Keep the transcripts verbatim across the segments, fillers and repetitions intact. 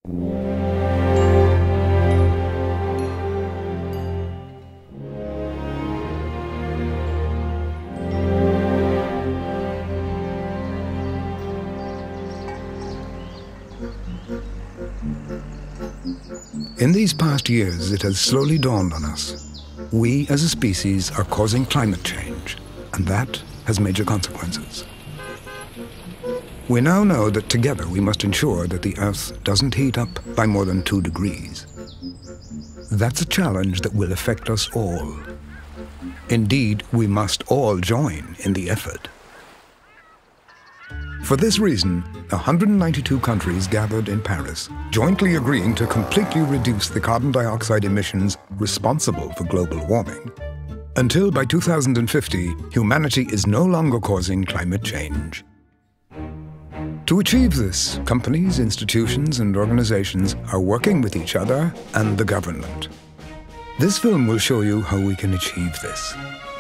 In these past years, it has slowly dawned on us. We, as a species, are causing climate change, and that has major consequences. We now know that together we must ensure that the Earth doesn't heat up by more than two degrees. That's a challenge that will affect us all. Indeed, we must all join in the effort. For this reason, one hundred ninety-two countries gathered in Paris, jointly agreeing to completely reduce the carbon dioxide emissions responsible for global warming. Until by two thousand fifty, humanity is no longer causing climate change. To achieve this, companies, institutions, and organizations are working with each other and the government. This film will show you how we can achieve this.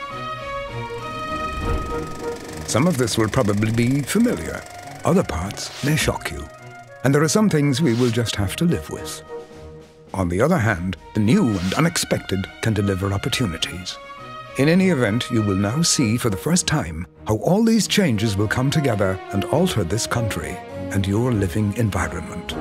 Some of this will probably be familiar. Other parts may shock you. And there are some things we will just have to live with. On the other hand, the new and unexpected can deliver opportunities. In any event, you will now see for the first time how all these changes will come together and alter this country and your living environment.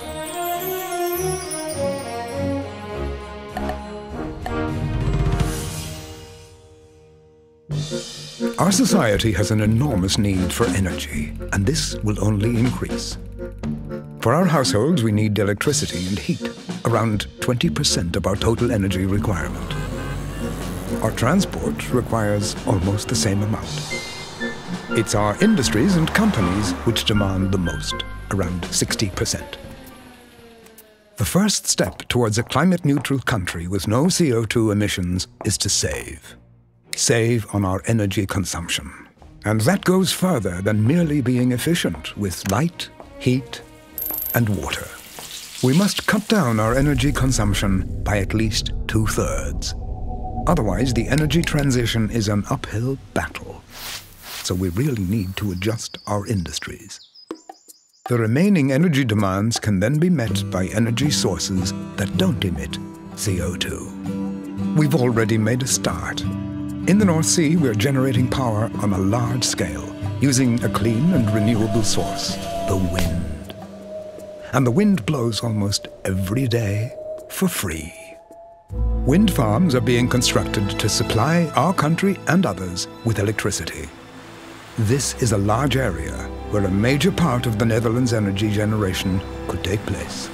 Our society has an enormous need for energy, and this will only increase. For our households, we need electricity and heat, around twenty percent of our total energy requirement. Our transport requires almost the same amount. It's our industries and companies which demand the most, around sixty percent. The first step towards a climate-neutral country with no C O two emissions is to save. Save on our energy consumption. And that goes further than merely being efficient with light, heat, and water. We must cut down our energy consumption by at least two-thirds. Otherwise, the energy transition is an uphill battle. So we really need to adjust our industries. The remaining energy demands can then be met by energy sources that don't emit C O two. We've already made a start. In the North Sea, we're generating power on a large scale, using a clean and renewable source, the wind. And the wind blows almost every day for free. Wind farms are being constructed to supply our country and others with electricity. This is a large area where a major part of the Netherlands' energy generation could take place.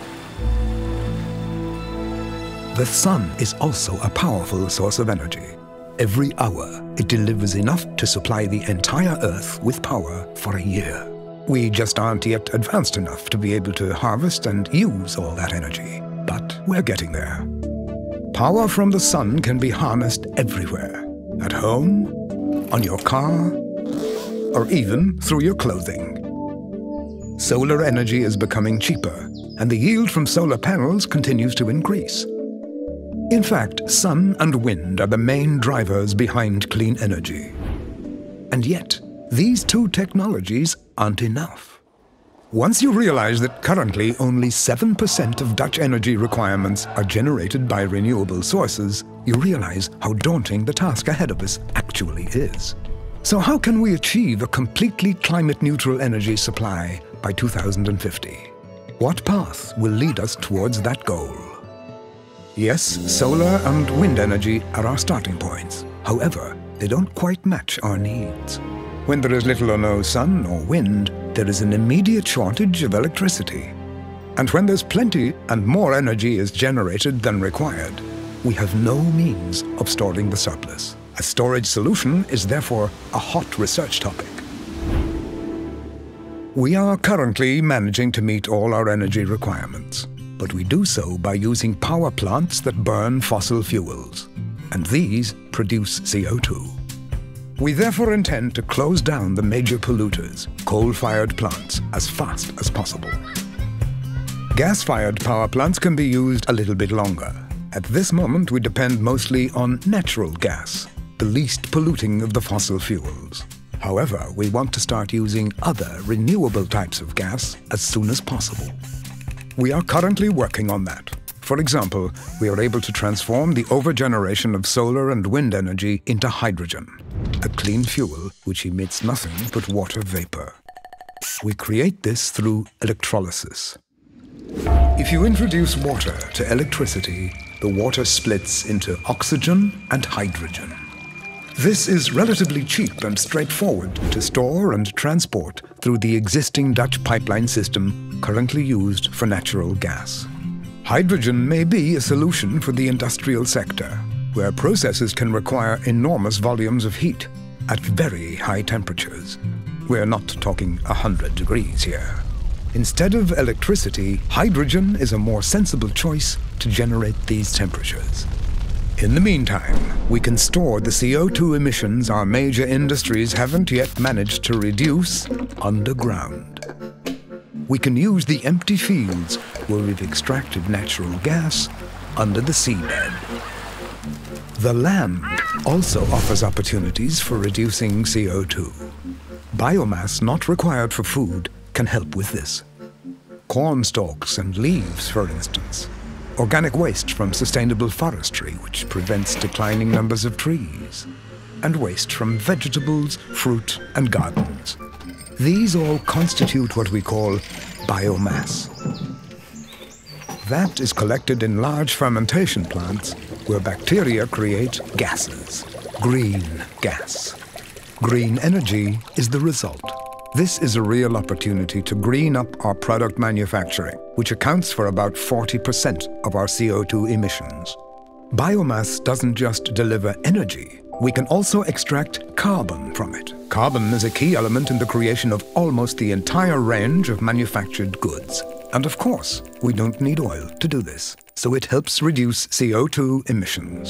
The sun is also a powerful source of energy. Every hour, it delivers enough to supply the entire Earth with power for a year. We just aren't yet advanced enough to be able to harvest and use all that energy, but we're getting there. Power from the sun can be harnessed everywhere, at home, on your car, or even through your clothing. Solar energy is becoming cheaper, and the yield from solar panels continues to increase. In fact, sun and wind are the main drivers behind clean energy. And yet, these two technologies aren't enough. Once you realize that currently only seven percent of Dutch energy requirements are generated by renewable sources, you realize how daunting the task ahead of us actually is. So how can we achieve a completely climate-neutral energy supply by two thousand fifty? What path will lead us towards that goal? Yes, solar and wind energy are our starting points. However, they don't quite match our needs. When there is little or no sun or wind, there is an immediate shortage of electricity. And when there's plenty and more energy is generated than required, we have no means of storing the surplus. A storage solution is therefore a hot research topic. We are currently managing to meet all our energy requirements, but we do so by using power plants that burn fossil fuels, and these produce C O two. We therefore intend to close down the major polluters, coal-fired plants, as fast as possible. Gas-fired power plants can be used a little bit longer. At this moment, we depend mostly on natural gas, the least polluting of the fossil fuels. However, we want to start using other renewable types of gas as soon as possible. We are currently working on that. For example, we are able to transform the overgeneration of solar and wind energy into hydrogen, a clean fuel which emits nothing but water vapor. We create this through electrolysis. If you introduce water to electricity, the water splits into oxygen and hydrogen. This is relatively cheap and straightforward to store and transport through the existing Dutch pipeline system currently used for natural gas. Hydrogen may be a solution for the industrial sector, where processes can require enormous volumes of heat at very high temperatures. We're not talking one hundred degrees here. Instead of electricity, hydrogen is a more sensible choice to generate these temperatures. In the meantime, we can store the C O two emissions our major industries haven't yet managed to reduce underground. We can use the empty fields where we've extracted natural gas under the seabed. The land also offers opportunities for reducing C O two. Biomass not required for food can help with this. Corn stalks and leaves, for instance. Organic waste from sustainable forestry, which prevents declining numbers of trees. And waste from vegetables, fruit, and gardens. These all constitute what we call biomass. That is collected in large fermentation plants where bacteria create gases. Green gas. Green energy is the result. This is a real opportunity to green up our product manufacturing, which accounts for about forty percent of our C O two emissions. Biomass doesn't just deliver energy. We can also extract carbon from it. Carbon is a key element in the creation of almost the entire range of manufactured goods. And of course, we don't need oil to do this, so it helps reduce C O two emissions.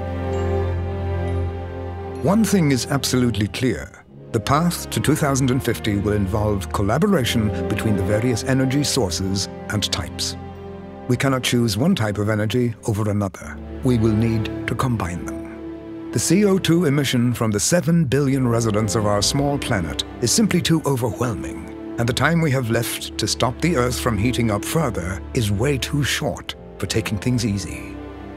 One thing is absolutely clear. The path to two thousand fifty will involve collaboration between the various energy sources and types. We cannot choose one type of energy over another. We will need to combine them. The C O two emission from the seven billion residents of our small planet is simply too overwhelming, and the time we have left to stop the Earth from heating up further is way too short for taking things easy.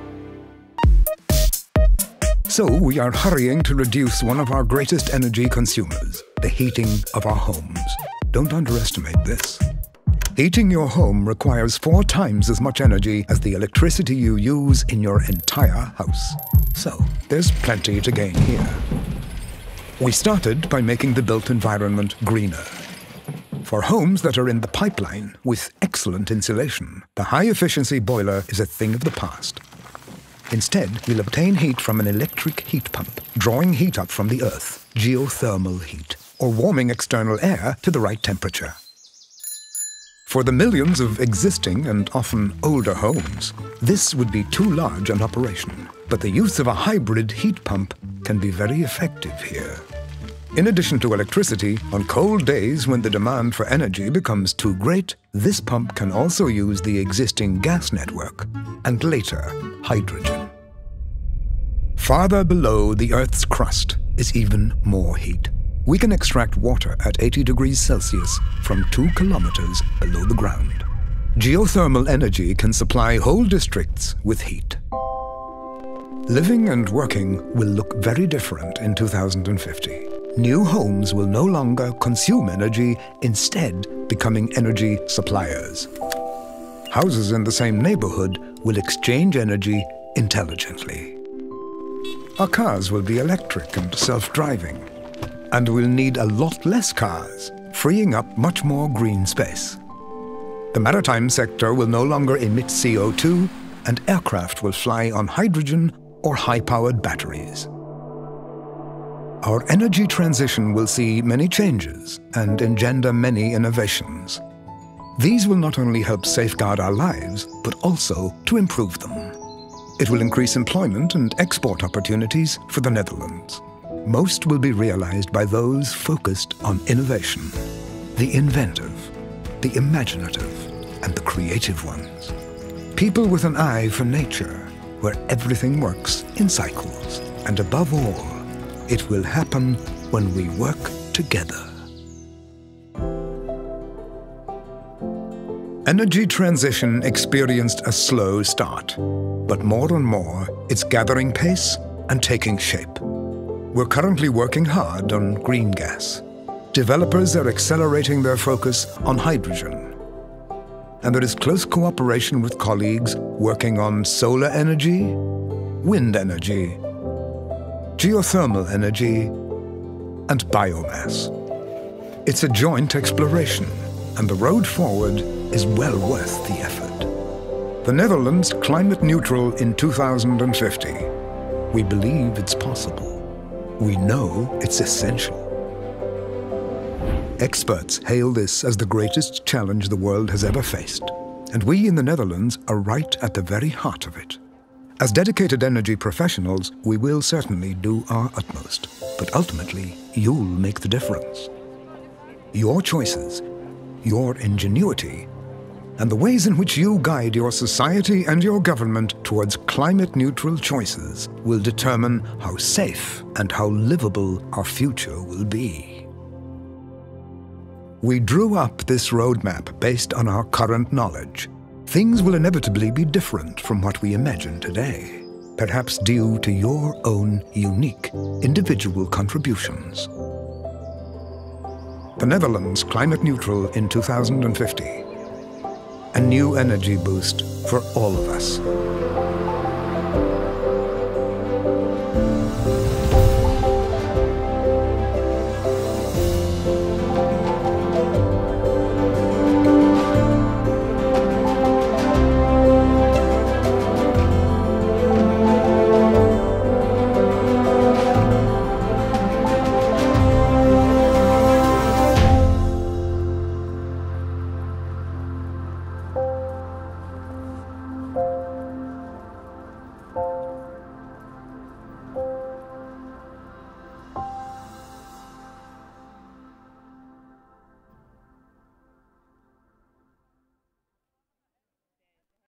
So we are hurrying to reduce one of our greatest energy consumers, the heating of our homes. Don't underestimate this. Heating your home requires four times as much energy as the electricity you use in your entire house. So there's plenty to gain here. We started by making the built environment greener. For homes that are in the pipeline with excellent insulation, the high-efficiency boiler is a thing of the past. Instead, we'll obtain heat from an electric heat pump, drawing heat up from the earth, geothermal heat, or warming external air to the right temperature. For the millions of existing and often older homes, this would be too large an operation, but the use of a hybrid heat pump can be very effective here. In addition to electricity, on cold days when the demand for energy becomes too great, this pump can also use the existing gas network, and later, hydrogen. Farther below the Earth's crust is even more heat. We can extract water at eighty degrees Celsius from two kilometers below the ground. Geothermal energy can supply whole districts with heat. Living and working will look very different in two thousand fifty. New homes will no longer consume energy, instead becoming energy suppliers. Houses in the same neighborhood will exchange energy intelligently. Our cars will be electric and self-driving, and we'll need a lot less cars, freeing up much more green space. The maritime sector will no longer emit C O two, and aircraft will fly on hydrogen or high-powered batteries. Our energy transition will see many changes and engender many innovations. These will not only help safeguard our lives, but also to improve them. It will increase employment and export opportunities for the Netherlands. Most will be realized by those focused on innovation, the inventive, the imaginative, and the creative ones. People with an eye for nature, where everything works in cycles. And above all, it will happen when we work together. Energy transition experienced a slow start, but more and more it's gathering pace and taking shape. We're currently working hard on green gas. Developers are accelerating their focus on hydrogen. And there is close cooperation with colleagues working on solar energy, wind energy, geothermal energy, and biomass. It's a joint exploration, and the road forward is well worth the effort. The Netherlands climate neutral in two thousand fifty. We believe it's possible. We know it's essential. Experts hail this as the greatest challenge the world has ever faced, and we in the Netherlands are right at the very heart of it. As dedicated energy professionals, we will certainly do our utmost, but ultimately, you'll make the difference. Your choices, your ingenuity, and the ways in which you guide your society and your government towards climate-neutral choices will determine how safe and how livable our future will be. We drew up this roadmap based on our current knowledge. Things will inevitably be different from what we imagine today, perhaps due to your own unique individual contributions. The Netherlands climate neutral in two thousand fifty. A new energy boost for all of us.